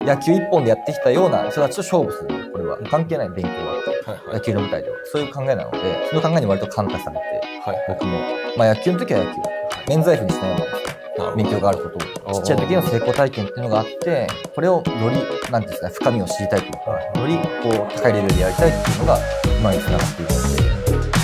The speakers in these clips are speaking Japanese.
野球一本でやってきたような人たちと勝負する。これは関係ない勉強は、野球の舞台ではそういう考えなので、その考えに割と感化されて、僕も野球の時は野球、免罪符にしないわけですよ。勉強があることを、ちっちゃい時の成功体験っていうのがあって、これをよりなんですか、深みを知りたいというか、よりこう高いレベルでやりたいっていうのが今につながっているので。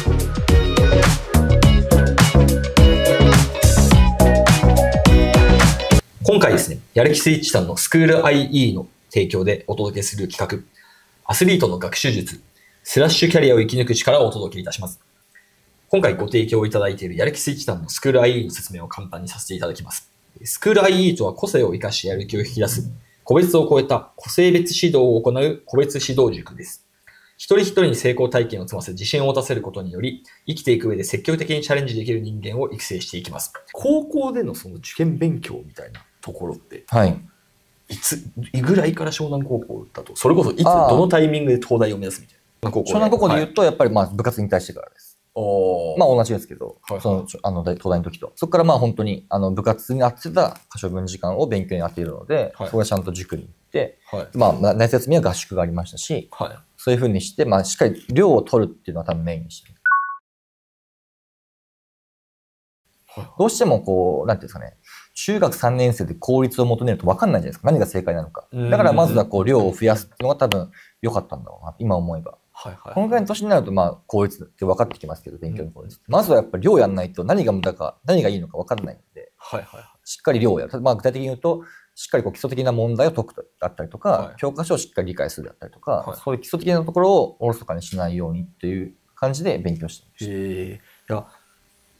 今回ですね、やる気スイッチさんのスクール IE の提供でお届けする企画、アスリートの学習術、スラッシュキャリアを生き抜く力をお届けいたします。今回ご提供いただいているやる気スイッチさんのスクール IE の説明を簡単にさせていただきます。スクール IE とは個性を生かしやる気を引き出す、個別を超えた個性別指導を行う個別指導塾です。一人一人に成功体験を積ませ自信を持たせることにより、生きていく上で積極的にチャレンジできる人間を育成していきます。高校でのその受験勉強みたいなところって、いぐらいから湘南高校だと、それこそどのタイミングで東大を目指すみたいな。 湘南高校で言うと、やっぱり部活に対してからです。同じですけど、東大の時と。そこから本当に部活に当てた可処分時間を勉強に当ているので、そこでちゃんと塾に行って、夏休みは合宿がありましたし、そういうふうにして、しっかり量を取るっていうのは多分メインにしてる。どうしてもなんていうんですかね、中学3年生で効率を求めると分かんないじゃないですか。何が正解なのか。だからまずは量を増やすっていうのが多分良かったんだろうな、今思えば。このぐらいの年になると効率って分かってきますけど、勉強の効率。まずはやっぱり量やんないと何が無駄か、何がいいのか分かんないので、しっかり量をやる。具体的に言うと、しっかり基礎的な問題を解くだったりとか、教科書をしっかり理解するだったりとか、そういう基礎的なところをおろそかにしないようにっていう感じで勉強してました。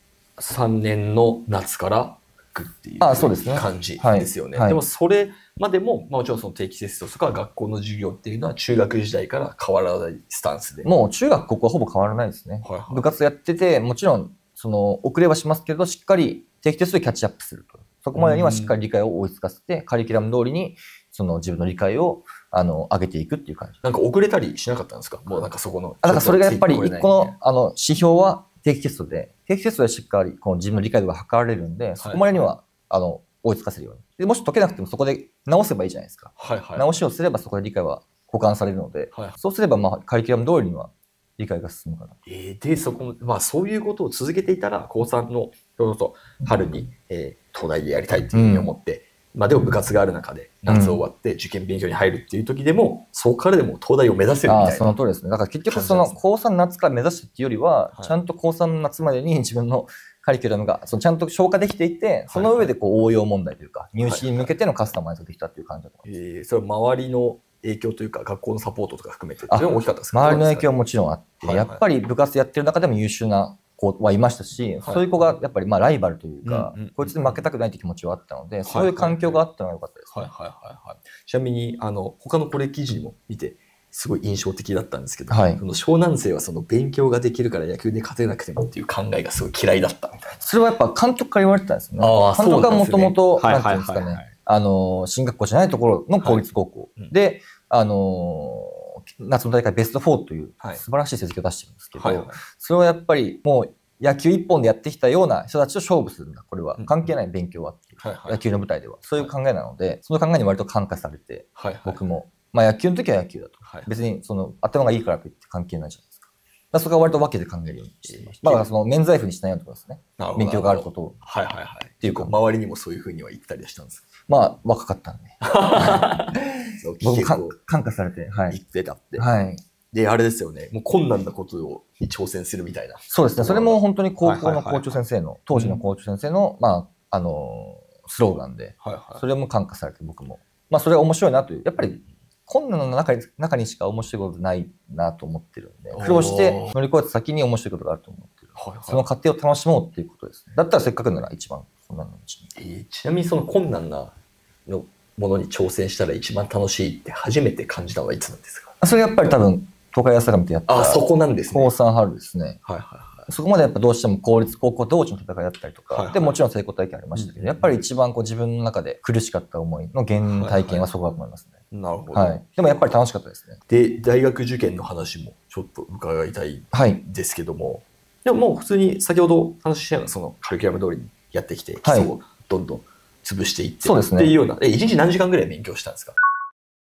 3年の夏から行くっていう感じですよね。でもそれまでも、もちろんその定期テストとか学校の授業っていうのは中学時代から変わらないスタンスで。 もう中学高校はほぼ変わらないですね。部活やってて、もちろん遅れはしますけど、しっかり定期テストでキャッチアップすると。そこまでにはしっかり理解を追いつかせて、カリキュラム通りに自分の理解を上げていくっていう感じ。 なんか遅れたりしなかったんですか？もうなんかそこの。 だからそれがやっぱり一個の指標は定期テストで、定期テストでしっかり自分の理解度が測られるんで、そこまでには追いつかせるように。でもし解けなくてもそこで直せばいいじゃないですか。直しをすればそこで理解は補完されるので、そうすればカリキュラム通りには理解が進むかな。 で、そういうことを続けていたら、高3の春に、東大でやりたいっていうふうに思って、でも部活がある中で夏終わって受験勉強に入るっていう時でも、そこからでも東大を目指せるみたいな。 その通りですね。だから結局高3夏から目指してっていうよりは、ちゃんと高3の夏までに自分のカリキュラムがちゃんと消化できていて、その上で応用問題というか、入試に向けてのカスタマイズができたっていう感じだと思います。 それは周りの影響というか、学校のサポートとか含めて、それは大きかったですか？ 周りの影響はもちろんあって、やっぱり部活やってる中でも優秀な子はいましたし、そういう子がやっぱりライバルというか、こいつに負けたくないって気持ちはあったので、そういう環境があったのが良かったですね。 ちなみに、他のこれ記事も見て、すごい印象的だったんですけど、湘南生は勉強ができるから野球で勝てなくてもっていう考えがすごい嫌いだったみたいな。 それはやっぱ監督から言われてたんですよね。監督がもともと、なんていうんですかね、進学校じゃないところの公立高校で、夏の大会ベスト4という素晴らしい成績を出してるんですけど、それはやっぱりもう野球一本でやってきたような人たちと勝負するんだ。これは関係ない勉強はっていう。野球の舞台では。そういう考えなので、その考えに割と感化されて、僕も。野球の時は野球だと。別に頭がいいからといって関係ないじゃないですか。そこは割と分けて考えるようにしてました。だから免罪符にしないようなところですね。勉強があることを。 っていうか、周りにもそういうふうには言ったりしたんですか？ 若かったんで。僕感化されて、 言ってたって。で、あれですよね。もう困難なことに挑戦するみたいな。 そうですね。それも本当に高校の校長先生の、当時の校長先生の、スローガンで、それも感化されて僕も。それは面白いなという。やっぱり困難の中にしか面白いことないなと思ってるんで、苦労して乗り越えた先に面白いことがあると思ってる。その過程を楽しもうっていうことですね。だったらせっかくなら一番困難なうちに。ちなみにその困難なものに挑戦したら一番楽しいって初めて感じたのはいつなんですか？ それやっぱり多分、東海大相模でやった。 そこなんですね。 高3春ですね。そこまでやっぱどうしても公立高校同時の戦いだったりとか、でもちろん成功体験ありましたけど、やっぱり一番自分の中で苦しかった思いの原体験はそこだと思いますね。 なるほど。 でもやっぱり楽しかったですね。 で、大学受験の話もちょっと伺いたいんですけども、でももう普通に先ほど話したようなカリキュラム通りにやってきて、基礎をどんどん潰していってっていうような、1日何時間ぐらい勉強したんですか？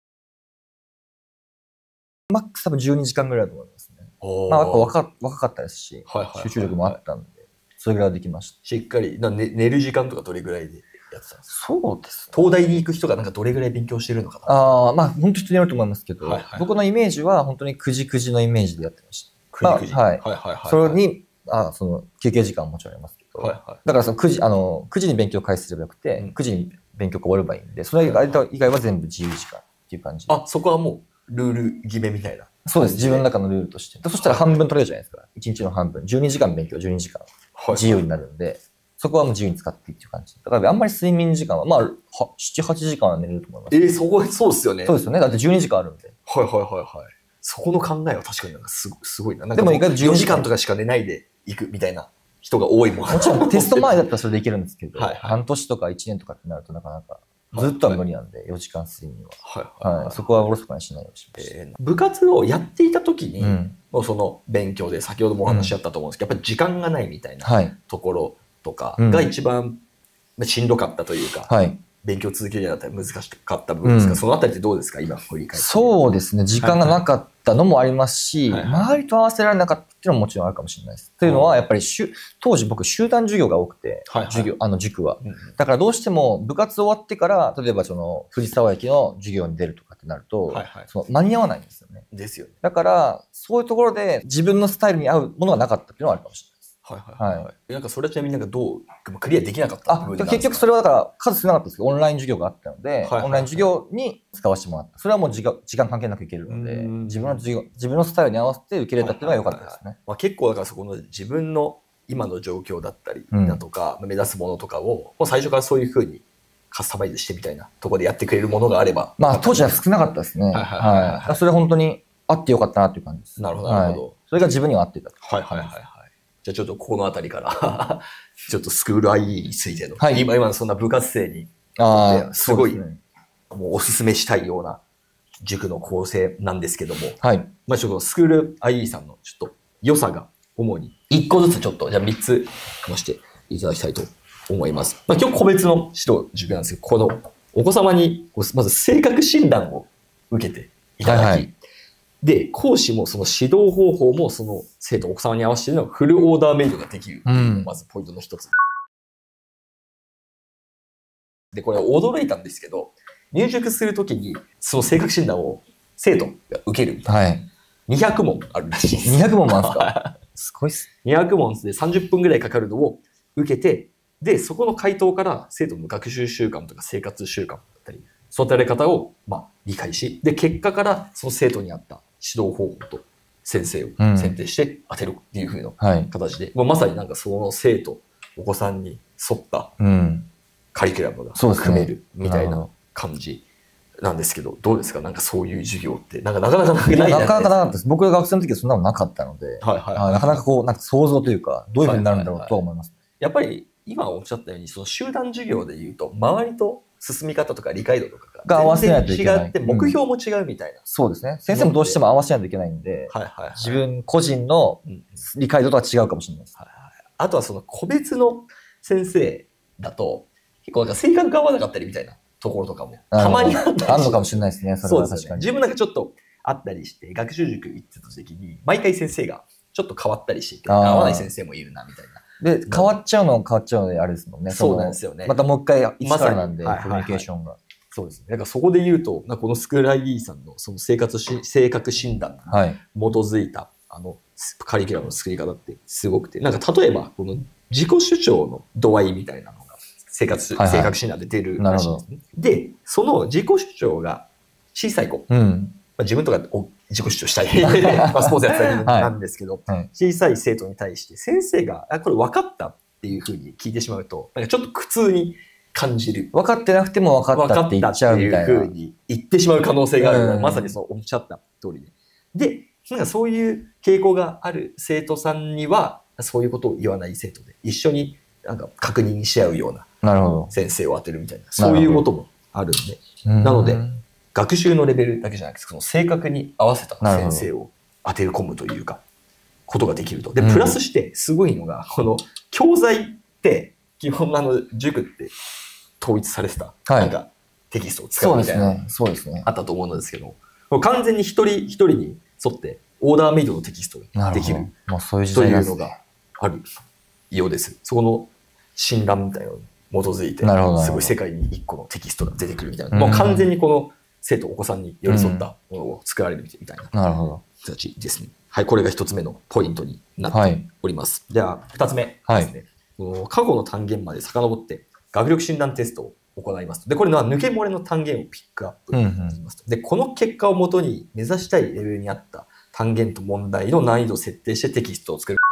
マックス多分12時間ぐらいだと思いますね。まあやっぱ若かったですし、集中力もあったんで、それぐらいできました。 しっかり、寝る時間とかどれぐらいでやってたんですか？ そうです。 東大に行く人がなんかどれぐらい勉強してるのかな。 まあ本当人によると思いますけど、僕のイメージは本当に9時のイメージでやってました。9時。はい。それに、その休憩時間はもちろんありますけど、だからその9時に勉強開始すればよくて、9時に勉強が終わればいいんで、それ以外は全部自由時間っていう感じ。 そこはもうルール決めみたいな。 そうです。自分の中のルールとして。そしたら半分取れるじゃないですか。1日の半分。12時間勉強、12時間自由になるんで、そこはもう自由に使っていいっていう感じ。だからあんまり睡眠時間は、まあ、7、8時間は寝れると思います。 そうですよね。 そうですよね。だって12時間あるんで。 そこの考えは確かになんかすごいな。 でも意外と 4時間とかしか寝ないで行くみたいな人が多いもん。 もちろんテスト前だったらそれでいけるんですけど、半年とか1年とかってなるとなかなかずっとは無理なんで、4時間睡眠は。そこはおろそかにしないようにしました。 部活をやっていた時に、もうその勉強で先ほどもお話しあったと思うんですけど、やっぱり時間がないみたいなところとかが一番しんどかったというか、勉強続けるようになったら難しかった部分ですが、そのあたりってどうですか、今振り返って。 そうですね、時間がなかったのもありますし、周りと合わせられなかったっていうのももちろんあるかもしれないです。というのは、やっぱり当時僕集団授業が多くて、塾は。だからどうしても部活終わってから、例えばその藤沢駅の授業に出るとかってなると、間に合わないんですよね。 ですよね。 だから、そういうところで自分のスタイルに合うものがなかったっていうのはあるかもしれない。 なんかそれはちなみになんかどうクリアできなかった部分ですか？ 結局それはだから数少なかったですけど、オンライン授業があったので、オンライン授業に使わせてもらった。それはもう時間関係なくいけるので、自分のスタイルに合わせて受けれたっていうのが良かったですね。 結構だからそこの自分の今の状況だったりだとか、目指すものとかを、もう最初からそういうふうにカスタマイズしてみたいなところでやってくれるものがあれば。 まあ当時は少なかったですね。それ本当にあってよかったなっていう感じです。 なるほど、なるほど。 それが自分には合ってた。 じゃあちょっとこのあたりからちょっとスクール IE についての、今のそんな部活生にすごいもうおすすめしたいような塾の構成なんですけども、まあちょっとスクール IE さんのちょっと良さが主に1個ずつちょっとじゃあ3つ話していただきたいと思います。まあ今日個別の指導塾なんですけど、このお子様にまず性格診断を受けていただき、で、講師もその指導方法もその生徒、お子様に合わせてのフルオーダーメイドができる。まずポイントの一つ。で、これ驚いたんですけど、入塾するときにその性格診断を生徒が受けるみたいな。200問あるらしいです。 200問もあるんですか？すごいっす。 200問で30分ぐらいかかるのを受けて、で、そこの回答から生徒の学習習慣とか生活習慣だったり、育てられ方を理解し、で、結果からその生徒に合った指導方法と先生を選定して当てるっていう風な形で、まさになんかその生徒、お子さんに沿ったカリキュラムが組めるみたいな感じなんですけど、どうですか？なんかそういう授業ってなかなかないな。 なかなかなかったです。僕が学生の時はそんなのなかったので、なかなかこう、なんか想像というか、どういう風になるんだろうとは思います。 やっぱり今おっしゃったように、その集団授業で言うと、周りと進み方とか理解度とかが合わせないといけない。 違って、目標も違うみたいな。 そうですね。先生もどうしても合わせないといけないんで、自分個人の理解度とは違うかもしれないです。 あとはその個別の先生だと、結構なんか性格が合わなかったりみたいなところとかも、たまにあったりして。 あるのかもしれないですね。それは確かに。 自分なんかちょっとあったりして、学習塾行ってた時に、毎回先生がちょっっと変わったりしてて、合わない先生もいるな、みたいな。 で、変わっちゃうのであれですもんね。 そうなんですよね。 またもう一回一からなんで、コミュニケーションが。 そうですね。だからそこで言うと、このスクール IE さんのその性格診断に基づいた、カリキュラムの作り方ってすごくて、なんか例えば、この自己主張の度合いみたいなのが、性格診断で出るらしいんですね。で、その自己主張が小さい子、自分とか自己主張したいスポーツやってたりなんですけど、小さい生徒に対して先生が、これ分かったっていうふうに聞いてしまうと、なんかちょっと苦痛に感じる。 分かってなくても分かったって言っちゃうみたいな。 っていうふうに言ってしまう可能性がある。まさにそうおっしゃった通りで。で、なんかそういう傾向がある生徒さんには、そういうことを言わない生徒で、一緒になんか確認し合うような先生を当てるみたいな、そういうこともあるんで。なので、学習のレベルだけじゃなくて、その性格に合わせた先生を当て込むというか、ことができると。で、プラスしてすごいのが、この教材って、基本塾って統一されてた、なんかテキストを使うみたいな、あったと思うんですけど、 完全に一人一人に沿ってオーダーメイドのテキストができるもうそういう時と代いうのがあるようです。そこの診断みたいなのに基づいて、すごい世界に一個のテキストが出てくるみたいな。もう完全にこの生徒、お子さんに寄り添ったものを作られるみたいな形ですね。はい、これが一つ目のポイントになっております。では、二つ目ですね。過去の単元まで遡って学力診断テストを行いますと。で、これは抜け漏れの単元をピックアップしますと。で、この結果をもとに目指したいレベルに合った単元と問題の難易度を設定してテキストを作る。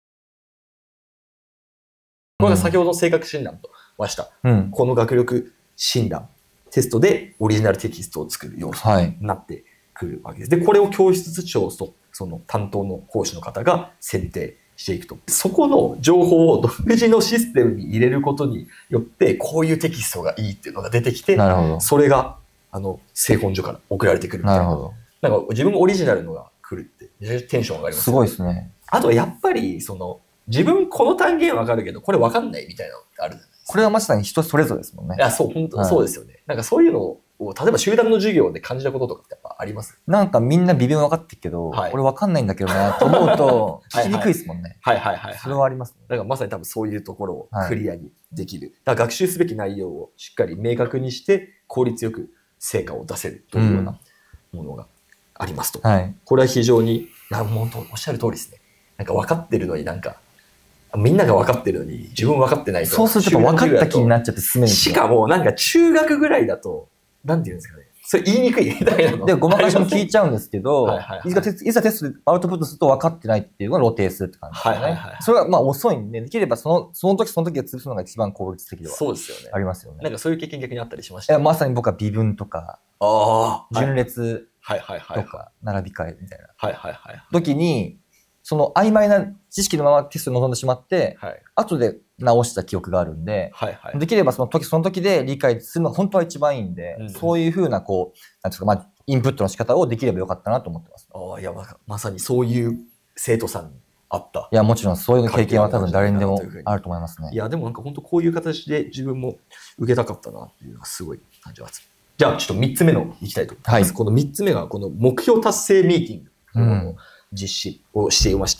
これが先ほどの性格診断とました。この学力診断テストでオリジナルテキストを作る要素になってくるわけです。で、これを教室長とその担当の講師の方が選定していくと。そこの情報を独自のシステムに入れることによって、こういうテキストがいいっていうのが出てきて、それが、製本所から送られてくるみたいな。なんか自分がオリジナルのが来るって、めちゃめちゃテンション上がります。 すごいですね。 あとはやっぱり、自分この単元わかるけど、これわかんないみたいなのってあるじゃないですか。 これはまさに人それぞれですもんね。 いや、そう、本当そうですよね。なんかそういうのを、例えば集団の授業で感じたこととかってやっぱあります？ なんかみんな微妙に分かってるけど、俺分かんないんだけどなと思うと、聞きにくいですもんね。それはありますね。 だからまさに多分そういうところをクリアにできる。だから学習すべき内容をしっかり明確にして効率よく成果を出せるというようなものがありますと。これは非常に、本当おっしゃる通りですね。なんか分かってるのになんか、みんなが分かってるのに自分分かってないと。 そうすると分かった気になっちゃって進めるんですよ。 しかもなんか中学ぐらいだと、なんて言うんですかね。それ言いにくいみたいなの。 で、ごまかしも聞いちゃうんですけど、いざテストでアウトプットすると分かってないっていうのが露呈するって感じですね。それはまあ遅いんで、できればその時で潰すのが一番効率的ではありますよね。 なんかそういう経験逆にあったりしました？ まさに僕は微分とか、順列とか並び替えみたいな時に、その曖昧な知識のままテストに臨んでしまって、後で直した記憶があるんで、できればその時で理解するのが本当は一番いいんで、そういうふうなこう、なんですか、まあ、インプットの仕方をできればよかったなと思ってます。 いや、まさにそういう生徒さんにあった。 いや、もちろんそういう経験は多分誰にでもあると思いますね。 いや、でもなんか本当こういう形で自分も受けたかったなっていうのがすごい感じます。じゃあ、ちょっと3つ目のいきたいと思います。この3つ目がこの目標達成ミーティングというものを実施をしていまして、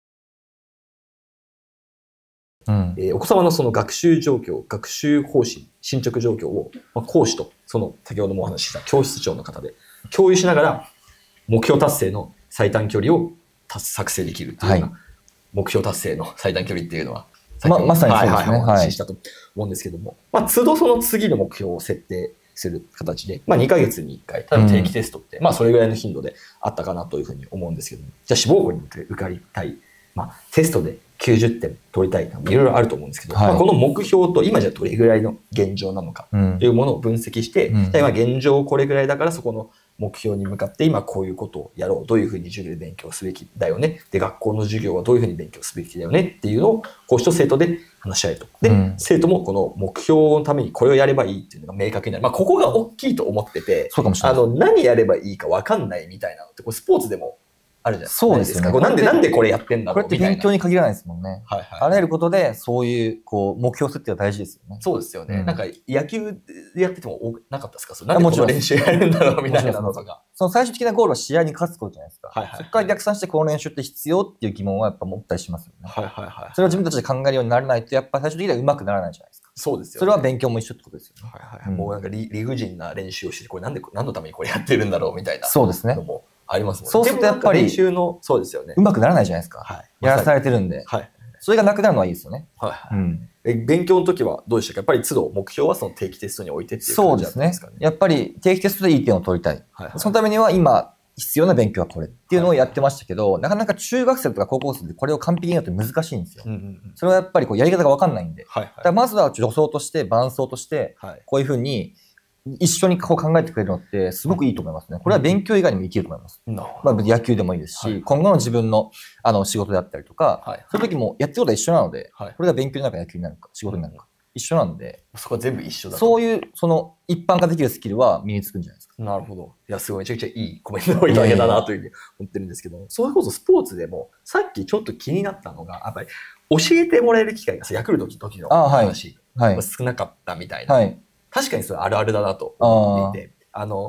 お子様のその学習状況、学習方針、進捗状況を、講師と、その先ほどもお話しした教室長の方で共有しながら、目標達成の最短距離を作成できるというような、目標達成の最短距離っていうのは、 まさにそうですね。 お話ししたと思うんですけども、都度その次の目標を設定する形で、2ヶ月に1回、多分定期テストって、それぐらいの頻度であったかなというふうに思うんですけども、じゃあ志望校に受かりたい、テストで90点取りたい、いろいろあると思うんですけど、この目標と今じゃどれぐらいの現状なのかというものを分析して、今現状これぐらいだからそこの目標に向かって今こういうことをやろう。どういうふうに授業で勉強すべきだよね。で、学校の授業はどういうふうに勉強すべきだよねっていうのを講師と生徒で話し合いと。で、生徒もこの目標のためにこれをやればいいっていうのが明確になる。ここが大きいと思ってて、何やればいいか分かんないみたいなのって、これスポーツでもあるじゃないですか。そうですね。なんでこれやってんだろうみたいな。 これって勉強に限らないですもんね。あらゆることで、そういう、目標設定は大事ですよね。 そうですよね。なんか、野球でやっててもなかったですか？なんでこの練習やるんだろうみたいなのとか。 その最終的なゴールは試合に勝つことじゃないですか。そこから逆算してこの練習って必要っていう疑問はやっぱ持ったりしますよね。それを自分たちで考えるようにならないと、やっぱ最終的には上手くならないじゃないですか。 そうですよね。 それは勉強も一緒ってことですよね。 もうなんか理不尽な練習をして、これ何のためにこれやってるんだろうみたいな。 そうですね。 ありますもんね。 そうするとやっぱり、練習の、そうですよね。 うまくならないじゃないですか。やらされてるんで。それがなくなるのはいいですよね。 勉強の時はどうでしたか？やっぱり都度目標はその定期テストに置いてっていう感じだったんですかね。 そうですね。やっぱり定期テストでいい点を取りたい。そのためには今必要な勉強はこれっていうのをやってましたけど、なかなか中学生とか高校生でこれを完璧にやると難しいんですよ。それはやっぱりやり方がわかんないんで。だからまずは助走として伴走として、こういうふうに一緒に考えてくれるのってすごくいいと思いますね。これは勉強以外にも生きると思います。野球でもいいですし、今後の自分の仕事であったりとか、そういう時もやってることは一緒なので、これが勉強になるか野球になるか仕事になるか一緒なんで、 そこは全部一緒だ。 そういう一般化できるスキルは身につくんじゃないですか。 なるほど。いや、すごいめちゃくちゃいいコメントをいただけたなというふうに思ってるんですけど、それこそスポーツでもさっきちょっと気になったのが、やっぱり教えてもらえる機会がヤクルトの時の話少なかったみたいな。確かにそれあるあるだなと思っていて、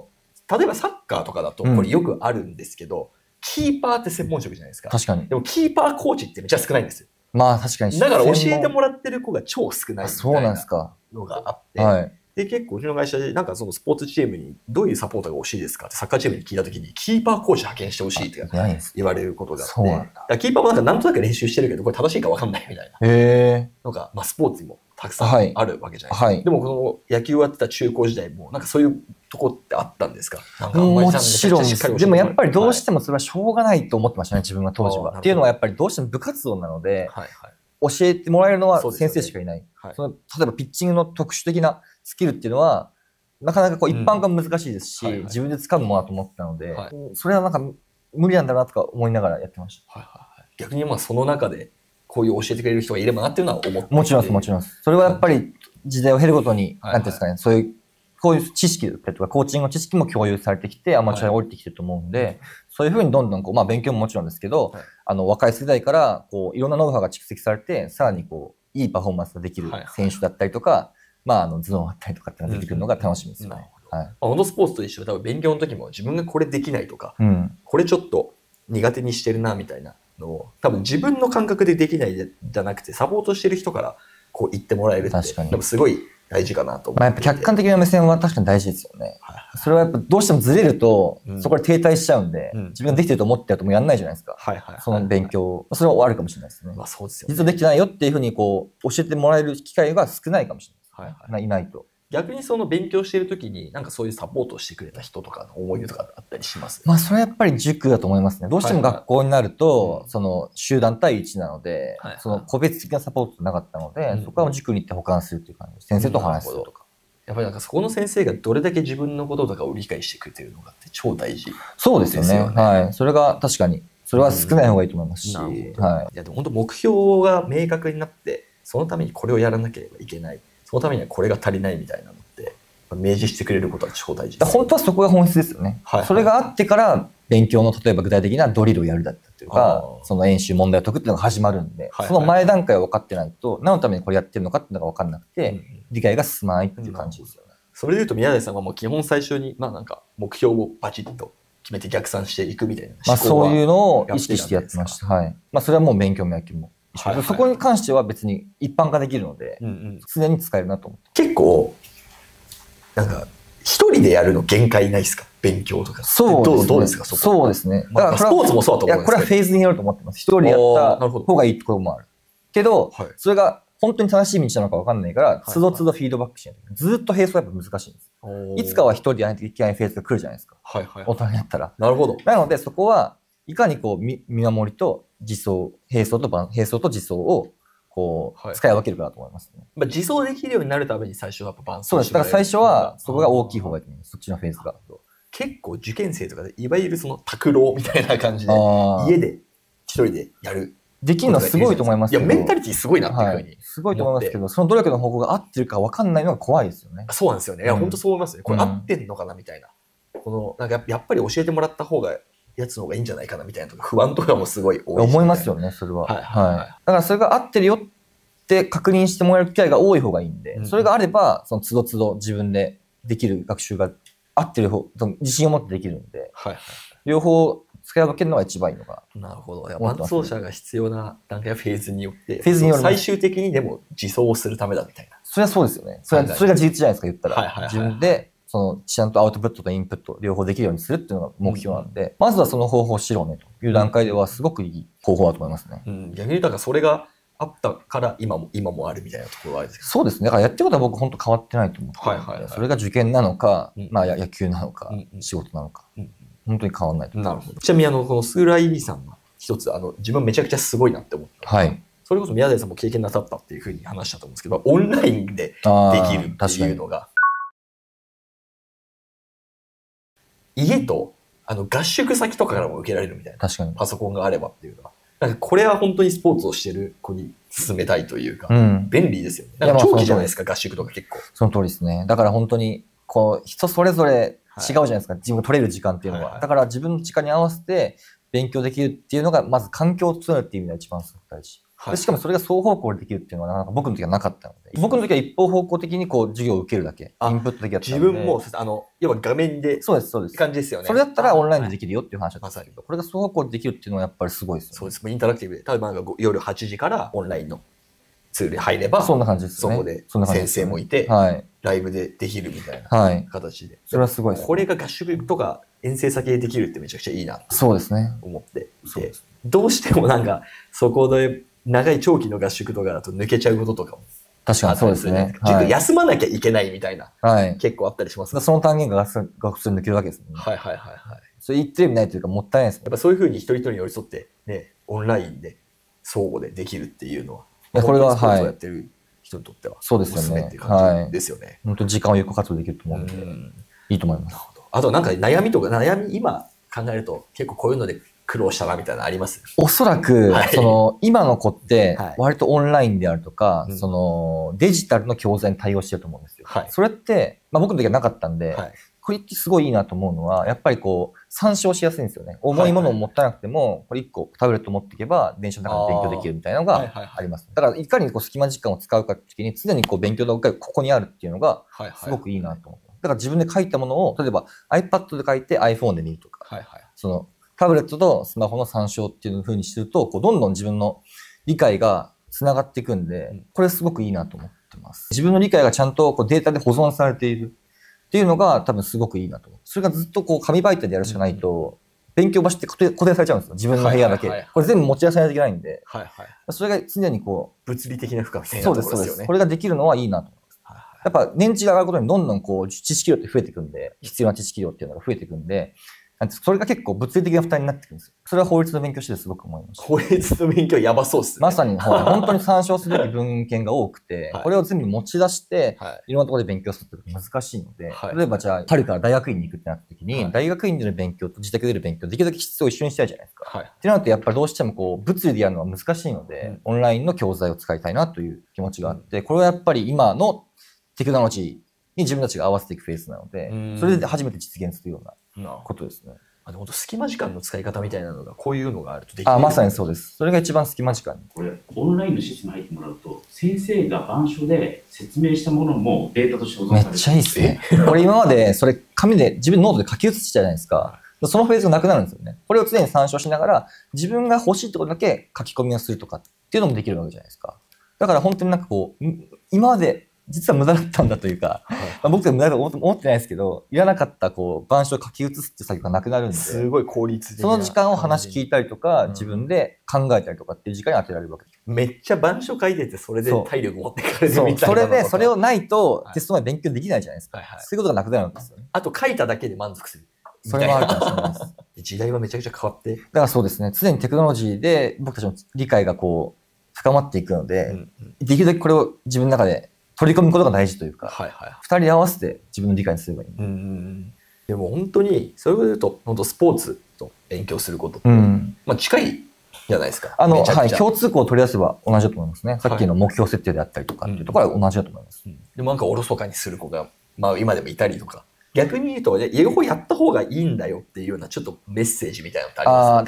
例えばサッカーとかだとこれよくあるんですけど、キーパーって専門職じゃないですか。 確かに。 でもキーパーコーチってめっちゃ少ないんですよ。 まあ確かに。 だから教えてもらってる子が超少ないみたいなのがあって。 はい。 で、結構うちの会社でなんかそのスポーツチームにどういうサポートが欲しいですかってサッカーチームに聞いたときにキーパーコーチ派遣してほしいって言われることがあって。 そうなんだ。 キーパーもなんとなく練習してるけどこれ正しいか分かんないみたいなのが、まあスポーツにもたくさんあるわけじゃないですか。はい、でもこの野球をやってた中高時代もなんかそういうとこってあったんですか？なんかもちろん。でもやっぱりどうしてもそれはしょうがないと思ってましたね、自分は当時は。っていうのはやっぱりどうしても部活動なので、教えてもらえるのは先生しかいない。その例えばピッチングの特殊的なスキルっていうのは、なかなかこう一般化難しいですし、自分で掴むものだと思ってたので、それはなんか無理なんだなとか思いながらやってました。 逆にまあその中でこういう教えてくれる人がいればなっていうのは思って。 もちろんです、もちろんです。それはやっぱり時代を経るごとに、なんていうんですかね、そういう、こういう知識だったりとか、コーチングの知識も共有されてきて、アマチュアに降りてきてると思うんで、そういうふうにどんどんこう、まあ勉強ももちろんですけど、若い世代からこう、いろんなノウハウが蓄積されて、さらにこう、いいパフォーマンスができる選手だったりとか、まあ頭脳だったりとかっていうのが出てくるのが楽しみですよね。 本当スポーツと一緒で多分勉強の時も自分がこれできないとか、これちょっと苦手にしてるなみたいなのを多分自分の感覚でできないじゃなくてサポートしてる人からこう言ってもらえるってでもすごい大事かなと思って。 やっぱ客観的な目線は確かに大事ですよね。それはやっぱどうしてもずれるとそこで停滞しちゃうんで、自分ができてると思ってやるともうやんないじゃないですか。その勉強。それはあるかもしれないですね。 まあそうですよね。 実はできてないよっていうふうにこう教えてもらえる機会が少ないかもしれない。いないと。 逆にその勉強している時になんかそういうサポートをしてくれた人とかの思い出とかあったりします？ まあそれはやっぱり塾だと思いますね。どうしても学校になると、その集団対一なので、その個別的なサポートなかったので、そこは塾に行って補完するっていう感じです。先生と話すとか。 やっぱりなんかそこの先生がどれだけ自分のこととかを理解してくれてるのかって超大事。 そうですよね。はい。それが確かに、それは少ない方がいいと思いますし。はい。いやでも本当目標が明確になって、そのためにこれをやらなければいけない。そのためにはこれが足りないみたいなのって、明示してくれることは超大事です。 本当はそこが本質ですよね。それがあってから、勉強の例えば具体的なドリルをやるだったりとか、その演習問題を解くっていうのが始まるんで、その前段階を分かってないと、何のためにこれやってるのかっていうのが分かんなくて、理解が進まないっていう感じですよね。 それで言うと宮台さんはもう基本最初に、まあなんか目標をバチッと決めて逆算していくみたいな。 まあそういうのを意識してやってました。はい。まあそれはもう勉強も野球も。そこに関しては別に一般化できるので、常に使えるなと思って。 結構、なんか、一人でやるの限界ないですか？勉強とか。 そうですね。 どうですか？そこ。 そうですね。 だからスポーツもそうだと思うんですけど。 いや、これはフェーズによると思ってます。一人でやった方がいいところもある。けど、それが本当に正しい道なのか分かんないから、都度都度フィードバックしないと。ずっと並走はやっぱ難しいんです。いつかは一人でやらないといけないフェーズが来るじゃないですか。大人になったら。 なるほど。 なのでそこはいかにこう見守りと自走、並走と自走をこう使い分けるかなと思いますね。 自走できるようになるために最初はやっぱ伴走。 そうです。だから最初はそこが大きい方がいいと思います。そっちのフェーズが。 結構受験生とかでいわゆるその拓郎みたいな感じで家で一人でやる。 できるのはすごいと思いますけど。 いや、メンタリティすごいなっていうふうに。 すごいと思いますけど、その努力の方向が合ってるか分かんないのが怖いですよね。 そうなんですよね。いや、本当そう思いますね。これ合ってんのかなみたいな。この、なんかやっぱり教えてもらった方が、やつの方がいいんじゃないかなみたいなとか、不安とかもすごい多い。 思いますよね、それは。はい。だからそれが合ってるよって確認してもらえる機会が多い方がいいんで、それがあれば、その都度都度自分でできる学習が合ってる方、自信を持ってできるんで、両方使い分けるのが一番いいのかな。なるほど。伴走者が必要な段階やフェーズによって、最終的にでも自走をするためだみたいな。 それはそうですよね。それが自立じゃないですか、言ったら。自分で、ちゃんとアウトプットとインプット両方できるようにするっていうのが目標なんで、まずはその方法を知ろうねという段階ではすごくいい方法だと思いますね。 逆にだからそれがあったから今もあるみたいなところはあるんですけど。 そうですね。だからやってることは僕本当変わってないと思ってるので、それが受験なのか、まあ野球なのか、仕事なのか、本当に変わらないと思います。 ちなみにこのスクール IE さんは一つ自分めちゃくちゃすごいなって思った。はい。それこそ宮台さんも経験なさったっていうふうに話したと思うんですけど、オンラインでできるっていうのが、家と合宿先とかからも受けられるみたいな。確かに。パソコンがあればっていうのは。なんかこれは本当にスポーツをしてる子に勧めたいというか、便利ですよね。なんか長期じゃないですか、合宿とか結構。 その通りですね。だから本当に、人それぞれ違うじゃないですか。自分が取れる時間っていうのは。だから自分の時間に合わせて勉強できるっていうのが、まず環境を整えるっていう意味では一番すごく大事。 でしかもそれが双方向でできるっていうのはなかなか僕の時はなかったので、僕の時は一方方向的にこう授業を受けるだけ、インプット的だったので。 自分も、要は画面で、 そうです、そうです。 感じですよね。 それだったらオンラインでできるよっていう話だったんですけど、これが双方向でできるっていうのはやっぱりすごいですよね。 そうです。インタラクティブで、例えばなんか夜8時からオンラインのツールに入れば、 そんな感じですね。 そこで先生もいて、ライブでできるみたいな形で。 それはすごいです。 これが合宿とか遠征先でできるってめちゃくちゃいいなそうですね。 思っていて、どうしてもなんかそこで長い長期の合宿とかだと抜けちゃうこととかも。 確かにそうですね。 休まなきゃいけないみたいな。結構あったりしますね。 その単元が学生に抜けるわけですね。 はい。 それ言ってる意味ないというかもったいないですね。 やっぱそういうふうに一人一人に寄り添ってね、オンラインで相互でできるっていうのは。これは、 スポーツをやってる人にとっては。 そうですよね。 っていう感じですよね。 本当に時間を有効活用できると思うので、いいと思います。 あとなんか悩み今考えると結構こういうので苦労したなみたいなのあります？ おそらく、今の子って、割とオンラインであるとか、デジタルの教材に対応してると思うんですよ。それって、僕の時はなかったんで、これってすごいいいなと思うのは、やっぱりこう、参照しやすいんですよね。重いものを持たなくても、これ1個タブレット持っていけば、電車の中で勉強できるみたいなのがあります。だから、いかにこう隙間時間を使うかって時に、常にこう勉強道具がここにあるっていうのが、すごくいいなと思う。だから自分で書いたものを、例えば iPad で書いて iPhone で見るとか、タブレットとスマホの参照っていう風にすると、こうどんどん自分の理解が繋がっていくんで、これすごくいいなと思ってます。自分の理解がちゃんとこうデータで保存されているっていうのが多分すごくいいなと思う。それがずっとこう紙媒体でやるしかないと、勉強場所って固定されちゃうんですよ。自分の部屋だけ。これ全部持ち出さないといけないんで、それが常にこう、 物理的な負荷みたいなところですよね。 そうです。これができるのはいいなと思います。やっぱ年次が上がることにどんどんこう知識量って増えていくんで、必要な知識量っていうのが増えていくんで、それが結構物理的な負担になってくるんですよ。それは法律の勉強しててすごく思いました。 法律の勉強やばそうっすね。 まさに、本当に参照すべき文献が多くて、これを全部持ち出して、いろんなところで勉強するって難しいので、例えばじゃあ、春から大学院に行くってなった時に、大学院での勉強と自宅での勉強、できるだけ質を一緒にしたいじゃないですか。ってなるとやっぱりどうしてもこう、物理でやるのは難しいので、オンラインの教材を使いたいなという気持ちがあって、これはやっぱり今のテクノロジーに自分たちが合わせていくフェーズなので、それで初めて実現するようなことですね。 本当隙間時間の使い方みたいなのが、こういうのがあるとできる。 まさにそうです。それが一番隙間時間。 これ、オンラインのシステムに入ってもらうと、先生が板書で説明したものもデータとして保存される。 めっちゃいいですね。これ今まで、それ紙で自分ノートで書き写してたじゃないですか。そのフェーズがなくなるんですよね。これを常に参照しながら、自分が欲しいところだけ書き込みをするとかっていうのもできるわけじゃないですか。だから本当になんかこう、今まで、実は無駄だったんだというか、僕は無駄だと思ってないですけど、いらなかったこう、板書を書き写すって作業がなくなるんで、 すごい効率的な。その時間を話聞いたりとか、自分で考えたりとかっていう時間に当てられるわけです。 めっちゃ板書書いてて、それで体力持ってかれるみたいな。 それで、それをないと、テスト前勉強できないじゃないですか。そういうことがなくなるんですよね。 あと書いただけで満足する。 それもあるかもしれないです。 時代はめちゃくちゃ変わって。 だからそうですね、常にテクノロジーで僕たちの理解がこう、深まっていくので、できるだけこれを自分の中で取り込むことが大事というか、二人合わせて自分の理解にすればいい。 でも本当に、それを言うと、本当スポーツと勉強することって、近いじゃないですか。 共通項を取り出せば同じだと思いますね。さっきの目標設定であったりとかっていうところは同じだと思います。 でもなんかおろそかにする子が、今でもいたりとか、逆に言うと、両方やった方がいいんだよっていうようなちょっとメッセージみたいなのってあります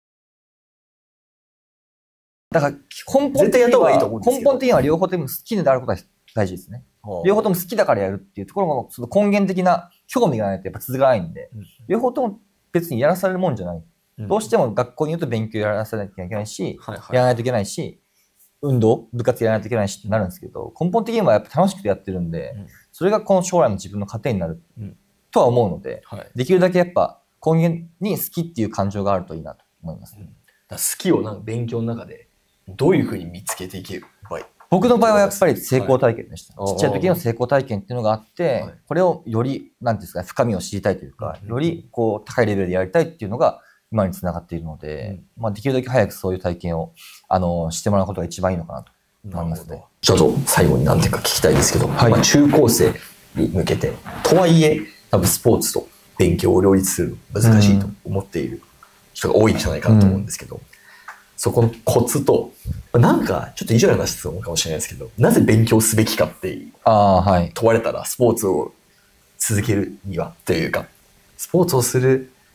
だから根本的には両方とも好きであることが大事ですね。両方とも好きだからやるっていうところもその根源的な興味がないとやっぱ続かないんで、両方とも別にやらされるもんじゃない。どうしても学校に言うと勉強やらさなきゃいけないし、やらないといけないし、運動、部活やらないといけないしってなるんですけど、根本的にはやっぱ楽しくてやってるんで、それがこの将来の自分の糧になるとは思うので、できるだけやっぱ根源に好きっていう感情があるといいなと思います。 好きを勉強の中でどういうふうに見つけていけばいい？ 僕の場合はやっぱり成功体験でした。ちっちゃい時の成功体験っていうのがあって、これをより、なんていうんですかね、深みを知りたいというか、よりこう高いレベルでやりたいっていうのが今につながっているので、できるだけ早くそういう体験を、してもらうことが一番いいのかなと思いますね。 ちょっと最後に何ていうか聞きたいですけど、中高生に向けて、とはいえ、多分スポーツと勉強を両立するの難しいと思っている人が多いんじゃないかなと思うんですけど、そこのコツと、なんかちょっと意地悪な質問かもしれないですけど、なぜ勉強すべきかって問われたらスポーツを続けるにはというか、スポーツをする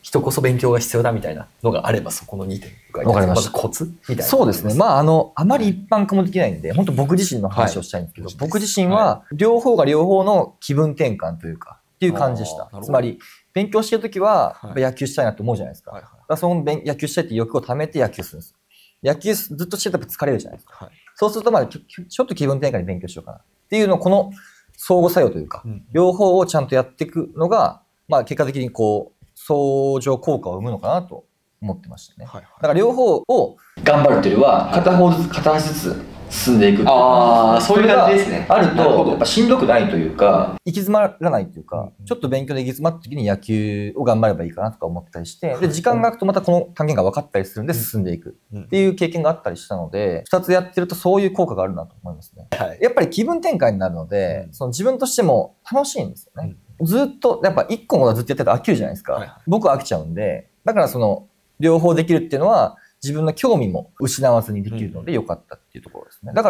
人こそ勉強が必要だみたいなのがあれば、そこの2点伺いたい。 わかりました。 まずコツみたいな。 そうですね。あまり一般化もできないんで、本当僕自身の話をしたいんですけど、僕自身は、両方が両方の気分転換というか、っていう感じでした。つまり、勉強してるときは、野球したいなと思うじゃないですか。だからその野球したいっていう欲を貯めて野球するんです。野球ずっとしてたら疲れるじゃないですか。そうすると、ちょっと気分転換に勉強しようかな。っていうのを、この相互作用というか、両方をちゃんとやっていくのが、結果的に相乗効果を生むのかなと思ってましたね。だから両方を頑張るというよりは、片方ずつ片足ずつ進んでいくっていう。 そういう感じですね。 あると、やっぱしんどくないというか、行き詰まらないというか、ちょっと勉強で行き詰まった時に野球を頑張ればいいかなとか思ったりして、で、時間が空くとまたこの関係が分かったりするんで進んでいくっていう経験があったりしたので、2つやってるとそういう効果があるなと思いますね。やっぱり気分転換になるので、その自分としても楽しいんですよね。ずっと、やっぱ1個のことずっとやってたら飽きるじゃないですか。僕は飽きちゃうんで、だからその、両方できるっていうのは、自分の興味も失わずにできるので良かったっていうところですね。だから、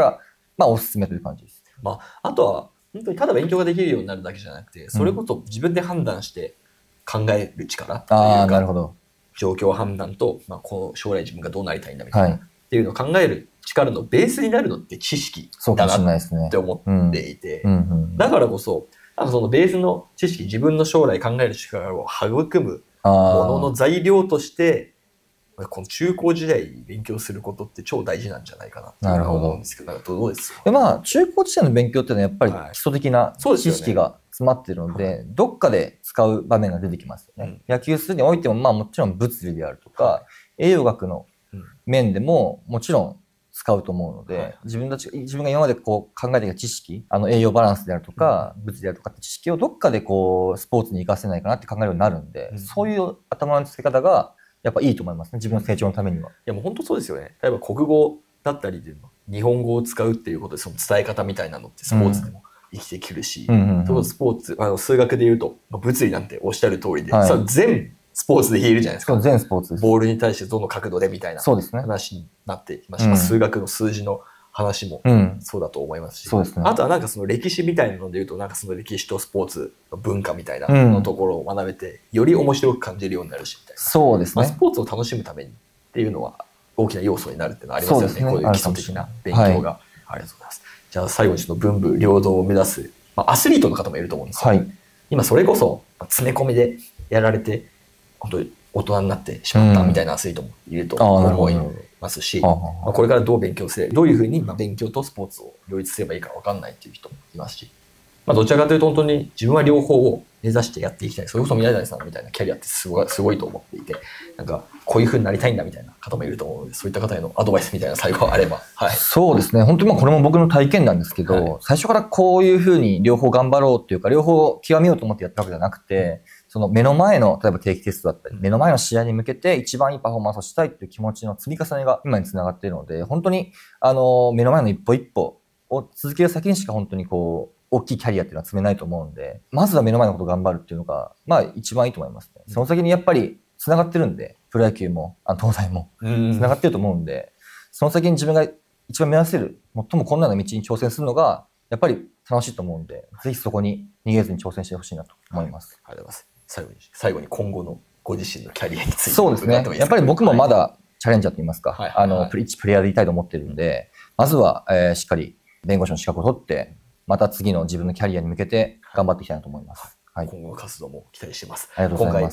おすすめという感じです。 あとは、本当にただ勉強ができるようになるだけじゃなくて、それこそ自分で判断して考える力というか、 なるほど。 状況判断と、この将来自分がどうなりたいんだみたいな、っていうのを考える力のベースになるのって知識だなって思っていて、だからこそ、そのベースの知識、自分の将来考える力を育むものの材料として、この中高時代勉強することって超大事なんじゃないかなって思うんですけど、どうですか？中高時代の勉強っていうのはやっぱり基礎的な知識が詰まっているので、どっかで使う場面が出てきますよね。野球するにおいても、もちろん物理であるとか、栄養学の面でももちろん使うと思うので、自分が今まで考えてきた知識、栄養バランスであるとか、物理であるとかって知識をどっかでスポーツに活かせないかなって考えるようになるんで、そういう頭の付け方がやっぱいいと思いますね。自分の成長のためには。 いやもう本当そうですよね。例えば国語だったりで日本語を使うっていうことで、その伝え方みたいなのってスポーツでも生きてくるし、スポーツ、数学で言うと、物理なんておっしゃる通りで、それ全スポーツで言えるじゃないですか。 全スポーツです。 ボールに対してどの角度でみたいな話になっていました。数学の数字の話もそうだと思いますし、あとはその歴史みたいなので言うと、その歴史とスポーツの文化みたいなのところを学べて、より面白く感じるようになるしみたいな。 そうですね。 スポーツを楽しむためにっていうのは大きな要素になるっていうのはありますよね。こういう基礎的な勉強が。ありがとうございます。じゃあ最後にちょっと文武両道を目指す、アスリートの方もいると思うんですよ。今それこそ詰め込みでやられて、本当に大人になってしまったみたいなアスリートもいると思いますし、これからどう勉強すれば、どういうふうに勉強とスポーツを両立すればいいか分かんないっていう人もいますし、どちらかというと本当に自分は両方を目指してやっていきたい。それこそ宮台さんみたいなキャリアってすごいと思っていて、こういうふうになりたいんだみたいな方もいると思うので、そういった方へのアドバイスみたいな最後あれば。 そうですね。本当にこれも僕の体験なんですけど、最初からこういうふうに両方頑張ろうっていうか、両方極めようと思ってやったわけじゃなくて、その目の前の、例えば定期テストだったり、目の前の試合に向けて一番いいパフォーマンスをしたいっていう気持ちの積み重ねが今につながっているので、本当に、目の前の一歩一歩を続ける先にしか本当に大きいキャリアっていうのは積めないと思うんで、まずは目の前のことを頑張るっていうのが、一番いいと思いますね。その先にやっぱり繋がってるんで、プロ野球も、東大も繋がってると思うんで、その先に自分が一番目指せる、最も困難な道に挑戦するのが、やっぱり楽しいと思うんで、ぜひそこに逃げずに挑戦してほしいなと思います。 ありがとうございます。最後に今後のご自身のキャリアについて。 そうですね。やっぱり僕もまだチャレンジャーと言いますか、一プレイヤーでいたいと思ってるんで、まずは、しっかり弁護士の資格を取って、また次の自分のキャリアに向けて頑張っていきたいなと思います。 今後の活動も期待しています。 ありがとうございます。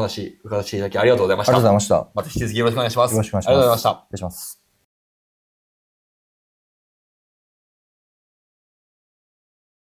今回いろいろお話伺わせていただきありがとうございました。 ありがとうございました。 また引き続きよろしくお願いします。 よろしくお願いします。 ありがとうございました。 失礼します。